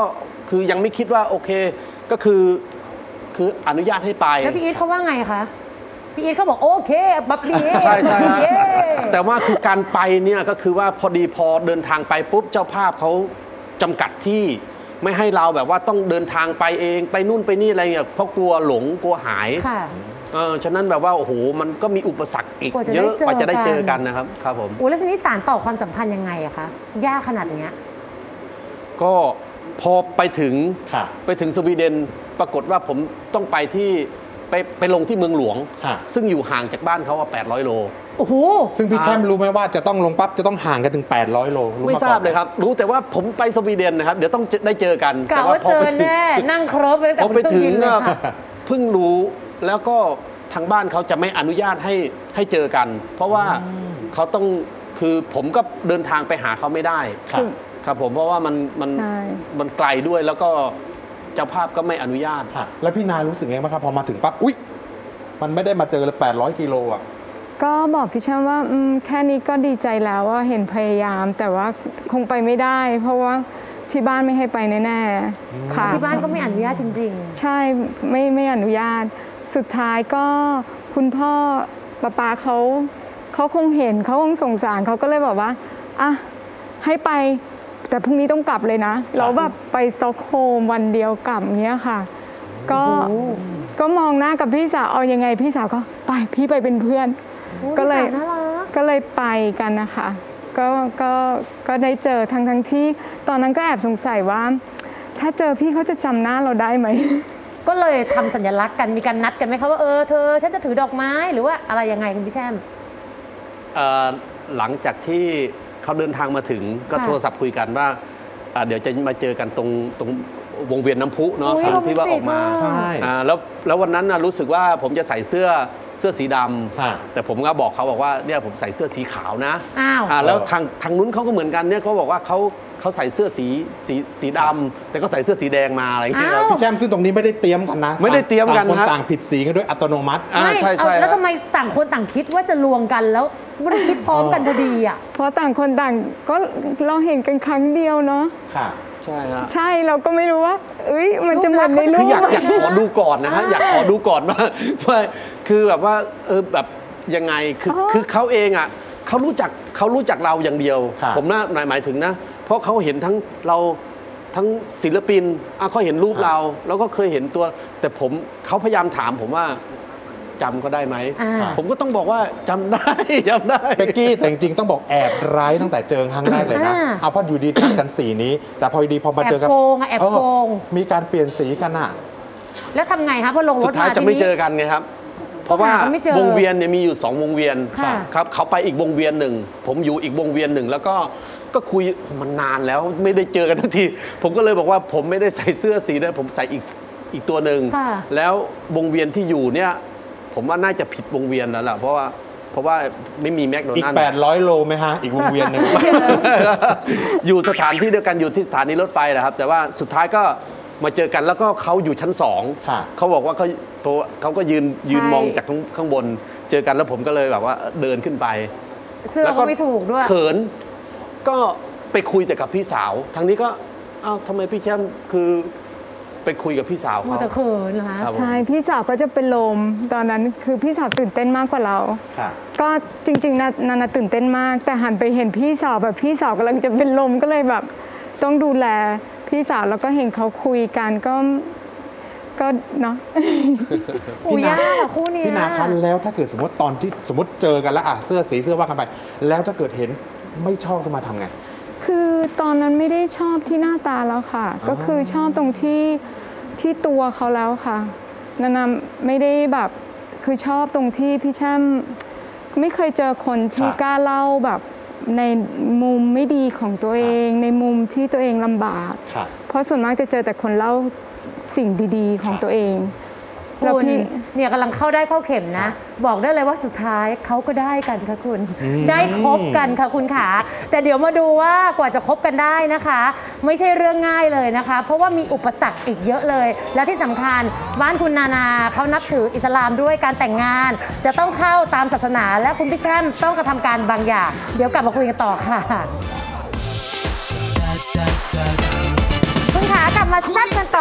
คือยังไม่คิดว่าโอเคก็คืออนุญาตให้ไปแล้วพี่อีทเขาว่าไงคะพี่อีทเขาบอกโอเคบับบี้ใช่ใช่แต่ว่าคือการไปเนี่ยก็คือว่าพอเดินทางไปปุ๊บเจ้าภาพเขาจำกัดที่ไม่ให้เราแบบว่าต้องเดินทางไปเองไปนู่นไปนี่อะไรเงี้ยเพราะกลัวหลงกลัวหายฉะนั้นแบบว่าโอ้โหมันก็มีอุปสรรคอีกเยอะกว่าจะได้เจอกันนะครับครับผมแล้วทีนี้สารต่อความสัมพันธ์ยังไงอะคะยากขนาดเนี้ยก็พอไปถึงสวีเดนปรากฏว่าผมต้องไปที่ไปลงที่เมืองหลวงซึ่งอยู่ห่างจากบ้านเขา800 โลโอ้โหซึ่งพี่แชมป์รู้ไหมว่าจะต้องลงปั๊บจะต้องห่างกันถึง800 โลไม่ทราบเลยครับรู้แต่ว่าผมไปสวีเดนนะครับเดี๋ยวต้องได้เจอกันแต่ว่าพอไปถึงนั่งครบเลยพอไปถึงเพิ่งรู้แล้วก็ทางบ้านเขาจะไม่อนุญาตให้เจอกันเพราะว่าเขาต้องคือผมก็เดินทางไปหาเขาไม่ได้ครับผมเพราะว่ามันไกลด้วยแล้วก็เจ้าภาพก็ไม่อนุญาตแล้วพี่นายรู้สึกไงบ้างครับพอมาถึงปั๊บอุ๊ยมันไม่ได้มาเจอเลย800 กิโลอ่ะก็บอกพี่แชมป์ว่าแค่นี้ก็ดีใจแล้วว่าเห็นพยายามแต่ว่าคงไปไม่ได้เพราะว่าที่บ้านไม่ให้ไปแน่ๆค่ะที่บ้านก็ไม่อนุญาตจริงๆใช่ไม่อนุญาตสุดท้ายก็คุณพ่อป้าเขาคงเห็นเขาคงสงสารเขาก็เลยบอกว่าอ่ะให้ไปแต่พรุ่งนี้ต้องกลับเลยนะแล้วแบบไปสต็อกโฮล์มวันเดียวกลับเงี้ยค่ะก็มองหน้ากับพี่สาวเอายังไงพี่สาวก็ไปพี่ไปเป็นเพื่อนก็เลยไปกันนะคะก็ได้เจอทั้งที่ตอนนั้นก็แอบสงสัยว่าถ้าเจอพี่เขาจะจำหน้าเราได้ไหมก็เลยทำสัญลักษณ์กันมีการนัดกันไหมคะว่าเธอฉันจะถือดอกไม้หรือว่าอะไรยังไงคุณพี่แชมป์หลังจากที่เขาเดินทางมาถึงก็โทรศัพท์คุยกันว่าเดี๋ยวจะมาเจอกันตรงวงเวียนน้ำพุเนาะที่ว่าออกมาแล้ววันนั้นรู้สึกว่าผมจะใส่เสื้อสีดำแต่ผมก็บอกเขาบอกว่าเนี่ยผมใส่เสื้อสีขาวนะแล้วทางนู้นเขาก็เหมือนกันเนี่ยเขาบอกว่าเขาใส่เสื้อสีดำแต่ก็ใส่เสื้อสีแดงมาอะไรอย่างเงี้ยพี่แชมป์ซึ่งตรงนี้ไม่ได้เตรียมกันนะไม่ได้เตรียมกันนะต่างผิดสีกันด้วยอัตโนมัติใช่แล้วทำไมต่างคนต่างคิดว่าจะรวมกันแล้วไม่ได้คิดพร้อมกันพอดีอ่ะเพราะต่างคนต่างก็เราเห็นกันครั้งเดียวเนาะค่ะใช่ครับใช่เราก็ไม่รู้ว่ามันจะหมดในรูปอยากขอดูก่อนนะฮะอยากขอดูก่อนว่าคือแบบว่าแบบยังไงคือเขาเองอ่ะเขารู้จักเราอย่างเดียวผมน่าหมายถึงนะเพราะเขาเห็นทั้งเราทั้งศิลปินเขาเห็นรูปเราแล้วก็เคยเห็นตัวแต่เขาพยายามถามผมว่าจำก็ได้ไหมผมก็ต้องบอกว่าจำได้เป๊กกี้แต่จริงๆต้องบอกแอบร้ายตั้งแต่เจอครั้งแรกเลยนะเอาเพราะอยู่ดีทักกันสีนี้แต่พอดีพอมาเจอกันแอบโกงมีการเปลี่ยนสีกันอ่ะแล้วทำไงครับพอลงรถมาสุดท้ายจะไม่เจอกันไงครับเพราะว่าวงเวียนเนี่ยมีอยู่2วงเวียนครับเขาไปอีกวงเวียนหนึ่งผมอยู่อีกวงเวียนหนึ่งแล้วก็คุยมันนานแล้วไม่ได้เจอกันทันทีผมก็เลยบอกว่าผมไม่ได้ใส่เสื้อสีนั้นผมใส่อีกตัวหนึ่งแล้ววงเวียนที่อยู่เนี่ยผมว่าน่าจะผิดวงเวียนแล้วล่ะเพราะว่าไม่มีแมคโดนัลด์อีก800 โลไหมฮะอีกวงเวียนหนึ่งอยู่สถานที่เดียวกันอยู่ที่สถานีรถไฟนะครับแต่ว่าสุดท้ายก็มาเจอกันแล้วก็เขาอยู่ชั้น2เขาบอกว่าเขาก็ยืนมองจากข้างบนเจอกันแล้วผมก็เลยแบบว่าเดินขึ้นไปเสื้อก็ไม่ถูกด้วยเขินก็ไปคุยแต่กับพี่สาวทางนี้ก็อ้าวทำไมพี่แชมป์คือไปคุยกับพี่สาวเขาแต่เขินเหรอคะใช่พี่สาวก็จะเป็นลมตอนนั้นคือพี่สาวตื่นเต้นมากกว่าเราก็จริงๆนาตื่นเต้นมากแต่หันไปเห็นพี่สาวแบบพี่สาวกำลังจะเป็นลมก็เลยแบบต้องดูแลพี่สาวแล้วก็เห็นเขาคุยกันก็เนาะพี่นาคู่นี้พี่นาคันแล้วถ้าเกิดสมมติตอนที่สมมติเจอกันแล้วเสื้อว่ากันไปแล้วถ้าเกิดเห็นไม่ชอบก็มาทำไงคือตอนนั้นไม่ได้ชอบที่หน้าตาแล้วค่ะก็คือชอบตรงที่ตัวเขาแล้วค่ะนาไม่ได้แบบคือชอบตรงที่พี่แช่มไม่เคยเจอคนที่กล้าเล่าแบบในมุมไม่ดีของตัวเองในมุมที่ตัวเองลำบากเพราะส่วนมากจะเจอแต่คนเล่าสิ่งดีๆของตัวเองแล้วพี่เนี่ยกำลังเข้าได้เข้าเข็มนะบอกได้เลยว่าสุดท้ายเขาก็ได้กันค่ะคุณได้คบกันค่ะคุณขาแต่เดี๋ยวมาดูว่ากว่าจะคบกันได้นะคะไม่ใช่เรื่องง่ายเลยนะคะเพราะว่ามีอุปสรรคอีกเยอะเลยและที่สำคัญบ้านคุณนานาเขานับถืออิสลามด้วยการแต่งงานจะต้องเข้าตามศาสนาและคุณพี่แชมต้องกระทำการบางอย่างเดี๋ยวกลับมาคุยกันต่อค่ะคุณขากลับมาแซ่บ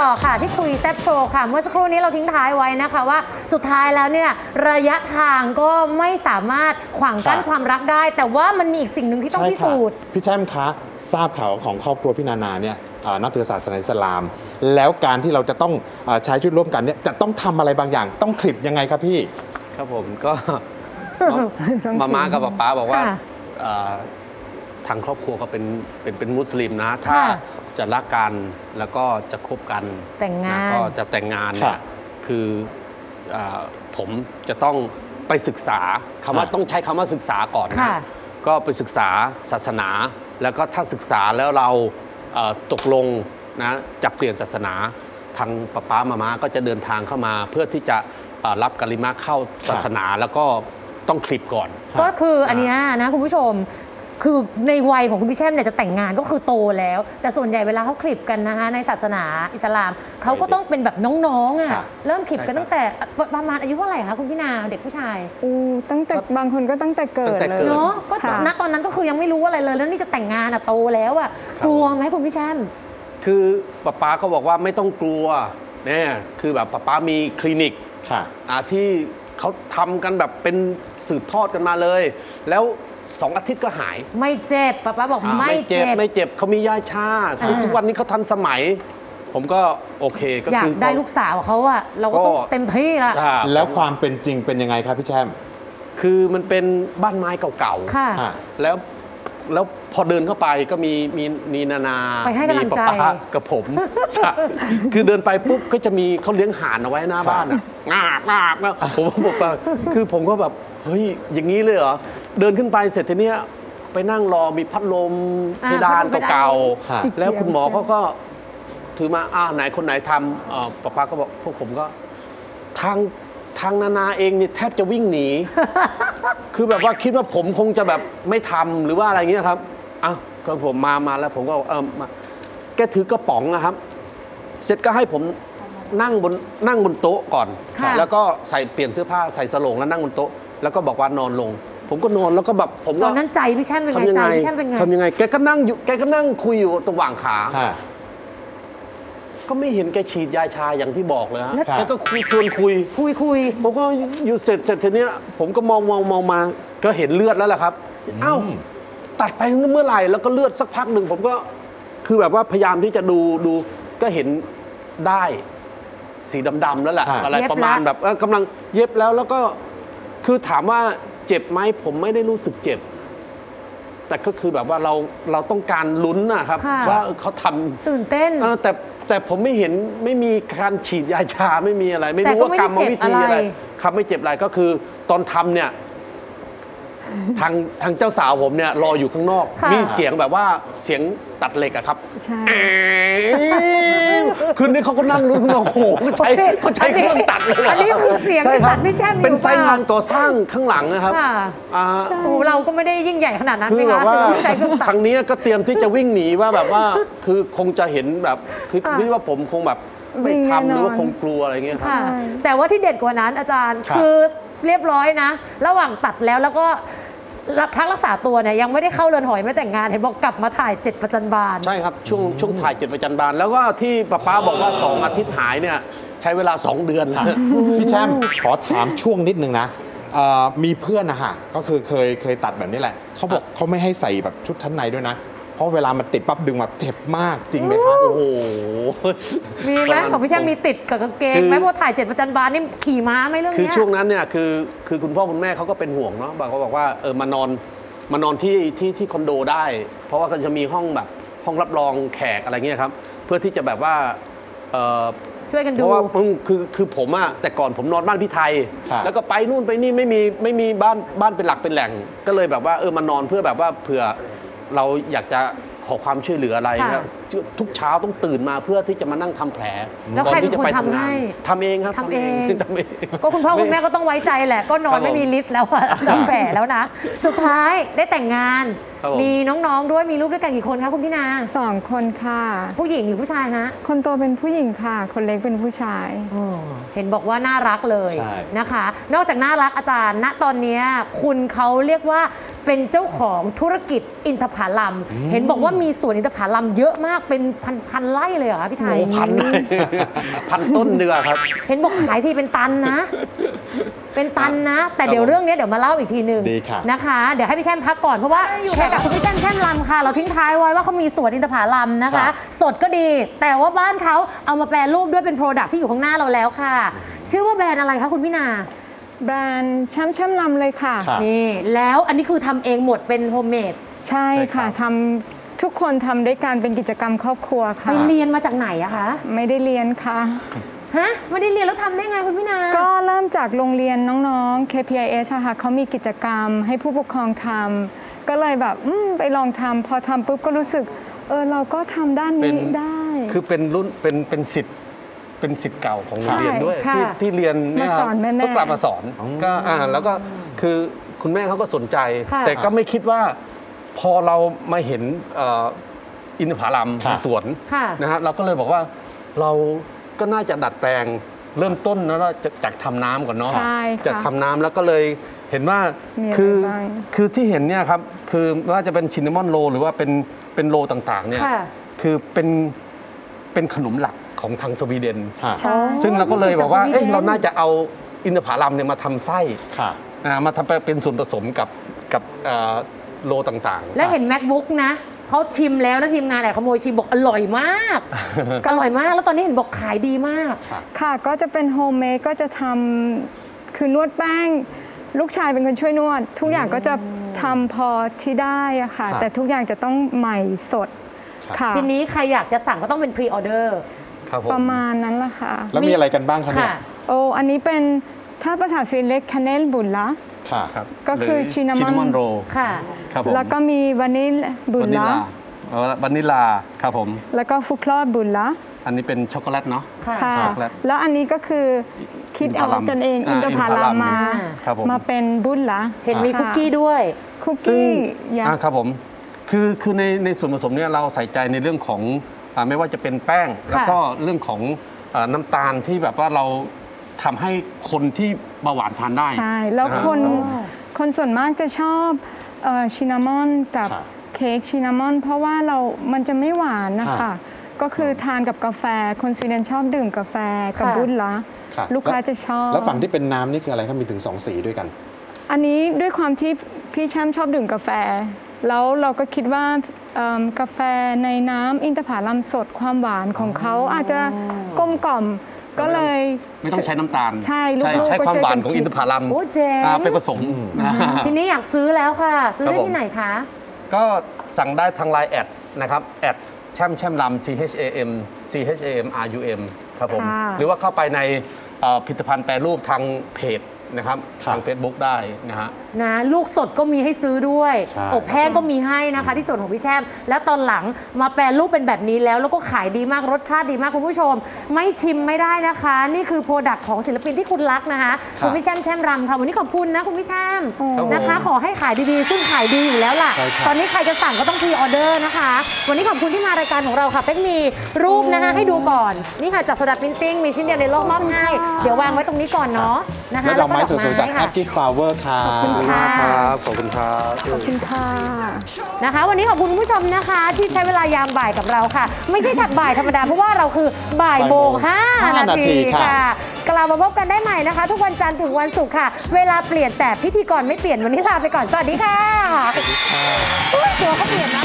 ค่ะที่คุยแซ่บโชว์ค่ะเมื่อสักครู่นี้เราทิ้งท้ายไว้นะคะว่าสุดท้ายแล้วเนี่ยระยะทางก็ไม่สามารถขวางกั้นความรักได้ แต่ว่ามันมีอีกสิ่งหนึ่งที่ต้องพิสูจน์พี่แช่มคะทราบข่าวของครอบครัวพี่นานาเนี่ยนับถือศาสนาอิสลาม แล้วการที่เราจะต้องใช้ชีวิตร่วมกันเนี่ยจะต้องทำอะไรบางอย่างต้องคลิปยังไงครับพี่ครับผมก็ มากับป๊าบอกว่าค่ะทางครอบครัวเขาเป็นมุสลิมนะ ถ้าค่ะจะรักกันแล้วก็จะคบกันแต่งงานะก็จะแต่งงานครัเนี่บยคือผมจะต้องไปศึกษาคำว่าค่ะต้องใช้คำว่าศึกษาก่อนนะค่ะก็ไปศึกษาศาสนา แล้วก็ถ้าศึกษาแล้วเราตกลงนะจะเปลี่ยนศาสนาทางป๊ามาก็จะเดินทางเข้ามาเพื่อที่จะรับกะลิมะเข้าศาสนาแล้วก็ต้องคลิปก่อนก็คืออันเนี้ยนะคุณผู้ชมคือในวัยของคุณพี่แช่มเนี่ยจะแต่งงานก็คือโตแล้ว แต่ส่วนใหญ่เวลาเขาคลิปกันนะคะในศาสนาอิสลามเขาก็ต้องเป็นแบบน้องๆอ่ะครับเริ่มคลิปกันใช่ครับตั้งแต่ประมาณอายุเท่าไหร่คะคุณพี่นาเด็กผู้ชายตั้งแต่บางคนก็ตั้งแต่เกิดตั้งแต่เลเกิยดเนาะก็ค่ะณตอนนั้นก็คือยังไม่รู้อะไรเลยแล้วนี่จะแต่งงานอ่ะโตแล้วอ่ะกลัวไหมคุณพี่แช่มคือป๊าก็บอกว่าไม่ต้องกลัวเนี่ยคือแบบป๊ามีคลินิกค่ะที่เขาทำกันแบบเป็นสืบทอดกันมาเลย แล้ว2 อาทิตย์ก็หายไม่เจ็บป๊าบอกไม่เจ็บไม่เจ็บเขามียาชาคือทุกวันนี้เขาทันสมัย ผมก็โอเคก็อยากคือได้ลูกสาวเขาอะเราก็ต้องเต็มที่ละแล้วความเป็นจริงเป็นยังไงครับพี่แช่มคือมันเป็นบ้านไม้เก่าค่ะอ่ะแล้วพอเดินเข้าไปก็มีนานาไปให้กำลังใจมีป๊ากับผม คือเดินไปปุ๊บก็จะมีเขาเลี้ยงห่านเอาไว้หน้าบ้านอะงากผมก็บอกว่าคือผมก็แบบเฮ้ยอย่างนี้เลยเหรอเดินขึ้นไปเสร็จทีเนี้ยไปนั่งรอมีพัดลมเพดานเก่าค่ะๆแล้วคุณหมอเขาก็ถือมาไหนคนไหนทำป๊าก็บอกพวกผมก็ทางนานาเองเนี่ยแทบจะวิ่งหนี คือแบบว่าคิดว่าผมคงจะแบบไม่ทำหรือว่าอะไรเงี้ยครับอ้าวก็ผมมาแล้วผมก็มาแกถือกระป๋องนะครับ เสร็จก็ให้ผมนั่งบนโต๊ะก่อนค่ะแล้วก็ใส่เปลี่ยนเสื้อผ้าใส่สโลงแล้วนั่งบนโต๊ะแล้วก็บอกว่านอนลง ผมก็นอนแล้วก็แบบผมตก็อนนั้นใจพี่แช่มเป็นไงทำยังใจไงพี่แช่มเป็นไงทำยังไงแกก็นั่งคุยอยู่ตรงหว่างขาค่ะก็ไม่เห็นแกฉีดยาชาอย่างที่บอกเลยฮะครับแกก็ชวนคุยคุยผมก็อยู่เสร็จทีเนี้ยผมก็มองมาก็เห็นเลือดแล้วแหละครับอ้าวตัดไปเมื่อไหร่แล้วก็เลือดสักพักหนึ่งผมก็คือแบบว่าพยายามที่จะดูก็เห็นได้สีดำๆแล้วแหละครับอะไรเย็บประมาณละแบบกำลังเย็บแล้วก็คือถามว่าเจ็บไหมผมไม่ได้รู้สึกเจ็บ แต่ก็คือแบบว่าเราต้องการลุ้นนะครับค่ะว่าเขาทำตื่นเต้นแต่ผมไม่เห็นไม่มีการฉีดยาชาไม่มีอะไร ไม่แต่รู้ก็ว่าไม่กได้รรมวิธีเจ็บอะอะไร ไรครับไม่เจ็บอะไรก็คือตอนทำเนี่ยทางเจ้าสาวผมเนี่ยรออยู่ข้างนอกค่ะมีเสียงแบบว่าเสียงตัดเหล็กอะครับใช่คืนนี้เขาก็นั่งลุ้นโอ้โหเขาใช้เครื่องตัดเลยเหรอันนี้คือเสียงใช่ที่ครัตับดพี่แช่มอยู่เป็นไซต์งานเปล่ก่อสร้างข้างหลังนะครับค่ะอ่าโอ้โหเราก็ไม่ได้ยิ่งใหญ่ขนาดนั้นคือไหมแบคะบว่าถึงต้องใช้เครื่องตัดทางนี้ก็เตรียมที่จะวิ่งหนีว่าแบบว่าคือคงจะเห็นแบบคือค่ะคิดว่าผมคงแบบไม่วิ่งแน่ทำนอนหรือว่าคงกลัวอะไรเงี้ยครับค่ะ แต่ว่าที่เด็ดกว่านั้นอาจารย์ครับคือเรียบร้อยนะ ระหว่างตัดแล้วก็พักรักษาตัวเนี่ยยังไม่ได้เข้าเรือนหอไม่ได้แต่งงานเห็นบอกกลับมาถ่าย7ประจันบานใช่ครับช่วงถ่าย7ประจันบานแล้วก็ที่ป้าบอกว่า 2 อาทิตย์หายเนี่ยใช้เวลา 2 เดือนพี่แช่มขอถามช่วงนิดนึงนะมีเพื่อนนะฮะก็คือเคยตัดแบบนี้แหละเขาบอกเขาไม่ให้ใส่แบบชุดชั้นในด้วยนะ เพราะเวลามันติดปั๊บดึงแบบเจ็บมากจริงไหมครับโอ้โหมีไหมของพี่แช่มมีติดกับกางเกงไหมเพราะถ่าย7ประจันบานนี่ขี่ม้าไหมเรื่องคือเนี้ยช่วงนั้นเนี่ยคือคุณพ่อคุณแม่เขาก็เป็นห่วงเนาะบอกว่ามานอนที่คอนโดได้ เพราะว่าก็จะมีห้องแบบห้องรับรองแขกอะไรเงี้ยครับเพื่อที่จะแบบว่าช่วยกันเพดูราะว่าคือผมอะแต่ก่อนผมนอนบ้านพี่ไทยครับแล้วก็ไปนู่นไปนี่ไม่มีบ้านเป็นหลักเป็นแหล่ง ก็เลยแบบว่ามานอนเพื่อแบบว่าเผื่อเราอยากจะขอความช่วยเหลืออะไรค่ะครับทุกเช้าต้องตื่นมาเพื่อที่จะมานั่งทำแผลแล้วก่อนใครที่จะไปเป็นคนทำงานทำให้ทำเองครับทำเองทำเองก็คุณพ่อคุณแม่ก็ต้องไว้ใจแหละ ก็นอนไม่มีฤทธิ์แล้วอะทำแผลแล้วนะ สุดท้ายได้แต่งงานมีน้องๆด้วยมีลูกด้วยกันกี่คนคะคุณพี่นา 2 คนค่ะผู้หญิงหรือผู้ชายฮะคนโตเป็นผู้หญิงค่ะ คนเล็กเป็นผู้ชายเห็นบอกว่าน่ารักเลยใช่นะคะ นอกจากน่ารักอาจารย์ณตอนนี้คุณเขาเรียกว่าเป็นเจ้าของธุรกิจอินทผลัมเห็นบอกว่ามีสวนอินทผลัมเยอะมากเป็นพันไร่เลยเหรอคะพี่ไทยพันเลยพันต้นเดือครับเห็นบอกขายทีเป็นตันนะ เป็นตันนะ แต่เดี๋ยวเรื่องนี้เดี๋ยวมาเล่าอีกทีหนึ่งดีค่ะนะคะ เดี๋ยวให้พี่แช่มพักก่อนเพราะว่าอยู่กับคุณพี่แช่มลำค่ะ เราทิ้งท้ายไว้ว่าเขามีสวนอินทผลัมนะคะ สดก็ดี แต่ว่าบ้านเขาเอามาแปรรูปด้วยเป็นโปรดักที่อยู่ข้างหน้าเราแล้วค่ะ ชื่อว่าแบรนด์อะไรคะคุณพี่นาแบรนด์ช่ำลำเลยค่ะค่ะนี่แล้วอันนี้คือทำเองหมดเป็นโฮมเมดใช่ค่ะทำทุกคนทำด้วยการเป็นกิจกรรมครอบครัวไปค่ะเรียนมาจากไหนอะคะไม่ได้เรียนค่ะฮะไม่ได้เรียนแล้วทำได้ไงคุณพี่นาก็เริ่มจากโรงเรียนน้องๆ KPIS อะค่ะเขามีกิจกรรมให้ผู้ปกครองทำก็เลยแบบไปลองทำพอทำปุ๊บก็รู้สึกเราก็ทำด้านนี้ได้คือเป็นรุ่นเป็นสิทธิ์เก่าของโรงเรียนด้วยค่ะที่เรียนเนี่ยมาสอนแม่ๆก็กลับมาสอนก็แล้วก็คือคุณแม่เขาก็สนใจค่ะแต่ก็ไม่คิดว่าพอเรามาเห็นอินทผลัมค่ะในสวนค่ะนะฮะเราก็เลยบอกว่าเราก็น่าจะดัดแปลงเริ่มต้นนะว่าจากทำน้ำก่อนเนาะใช่ค่ะจากทำน้ำแล้วก็เลยเห็นว่ามีอะไรคือบ้างคือที่เห็นเนี่ยครับคือไม่ว่าจะเป็นชินนามอนโรหรือว่าเป็นโรต่างๆเนี่ยค่ะคือเป็นขนมหลักของทางสวีเดนค่ะใช่ซึ่งเราก็เลยบอกว่าสวีเดนเราน่าจะเอาอินทผลัมเนี่ยมาทำไส้ค่ะมาทำเป็นส่วนผสมกับโรต่างๆแล้วเห็น MacBook นะเขาชิมแล้วนะทีมงานแอบขโมยชิมบอกอร่อยมาก อร่อยมาก แล้วตอนนี้เห็นบอกขายดีมากค่ะก็จะเป็นโฮมเมดก็จะทำคือนวดแป้ง ลูกชายเป็นคนช่วยนวด ทุกอย่างก็จะทำพอที่ได้อะค่ะครับแต่ทุกอย่างจะต้องใหม่สดค่ะทีนี้ใครอยากจะสั่งก็ต้องเป็นพรีออเดอร์ครับผมประมาณนั้นละค่ะแล้วมีอะไรกันบ้างคะเนี่ยค่ะอันนี้เป็นถ้าภาษาสวีเดนเรียกคาเนลบุลละค่ะครับก็คือหรืชินนามอนชินนามอนโรค่ะครับผมแล้วก็มีวานิลบุลละวานิลาครับผมแล้วก็ฟุกลอดบุลละอันนี้เป็นช็อกโกแลตเนาะค่ะค่ะช็อกโกแลตแล้วอันนี้ก็คือคิดอินทผเอาลัมกันเองอ่าอินทผลัมมาครับผมมาเป็นบุลละเห็นมีคุกกี้ด้วยคุกซึ่งกี้ยักษ์ครับผมคือในส่วนผสมเนี่ยเราใส่ใจในเรื่องของไม่ว่าจะเป็นแป้ง แล้วก็เรื่องของน้ำตาลที่แบบว่าเราทำให้คนที่เบาหวานทานได้ใช่ แล้วนะฮะคนส่วนมากจะชอบชินนามอนกับครับเค้กชินนามอน เพราะว่ามันจะไม่หวานนะคะ ก็คือทานกับกาแฟ คนสวีเดนชอบดื่มกาแฟกับค่ะบุญละค่ะลูกค้าจะชอบแล้วฝั่งที่เป็นน้ำนี่คืออะไรครับมีถึง 2 สีด้วยกันอันนี้ด้วยความที่พี่แชมป์ชอบดื่มกาแฟ แล้วเราก็คิดว่ากาแฟในน้ำอินทผลัมสดความหวานของเขาอาจจะกลมกล่อมก็เลยไม่ต้องใช้น้ำตาลใช่ลูกๆใช้ก็ความช่วยหวานกันของคิดอินทผลัมโอ้เจ๋งไปผสมนะฮะทีนี้อยากซื้อแล้วค่ะ ซื้อครับได้ผมที่ไหนคะก็สั่งได้ทางไลน์แอดนะครับแอดแช่มลำ CHAMRUM ครับผมค่ะหรือว่าเข้าไปในผลิตภัณฑ์แปรรูปทางเพจนะครับครับทาง Facebook ได้นะฮะนะลูกสดก็มีให้ซื้อด้วยใช่อบแห้งก็มีให้นะคะ ที่ส่วนของพี่แช่มแล้วตอนหลังมาแปรรูปเป็นแบบนี้แล้วก็ขายดีมากรสชาติดีมากคุณผู้ชม ไม่ชิมไม่ได้นะคะ นี่คือโปรดักต์ของศิลปินที่คุณรักนะคะคุณพี่แช่มแช่มรำค่ะวันนี้ขอบคุณนะคุณพี่แช่มครับผมนะคะ ขอให้ขายดีๆซึ่งขายดีอยู่แล้วล่ะใช่ครับตอนนี้ใครจะสั่งก็ต้องพรีออเดอร์นะคะ วันนี้ขอบคุณที่มารายการของเราค่ะเป๊กมีรูปนะคะให้ดูก่อนนี่ค่ะจากโซดาปรินติ้งมีชิ้นเดียวในโลกมอบให้เดี๋ยววางไว้ตรงนี้ก่อนเนาะนะคะและดอกไม้สวยๆจากค่ะ Happy Flower ค่ะขอบคุณค่ะขอบคุณครับขอบคุณค่ะนะคะวันนี้ขอบคุณคุณผู้ชมนะคะที่ใช้เวลายามบ่ายกับเราค่ะ ไม่ใช่ถักบ่ายธรรมดาเพราะว่าเราคือบ่ายโมง5 นาทีค่ะกลับมาพบกันได้ใหม่นะคะ ทุกวันจันทร์ถึงวันศุกร์ค่ะ เวลาเปลี่ยนแต่พิธีกรไม่เปลี่ยนวันนี้ลาไปก่อนสวัสดีค่ะอุ๊ยตัวเขาเปลี่ยนนะ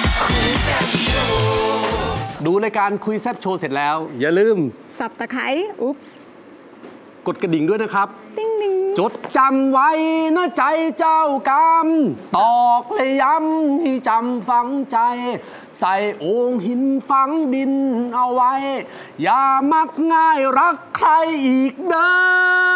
ดูรายการคุยแซบโชว์เสร็จแล้ว อย่าลืมสับตะไคร้อุ๊ปส์กดกระดิ่งด้วยนะครับติ้งนิ่งจดจำไว้นะใจเจ้ากรรม ตอกเลยย้ำให้จำฝังใจ ใส่โอ่งหินฝังดินเอาไว้ อย่ามักง่ายรักใครอีกเด้อ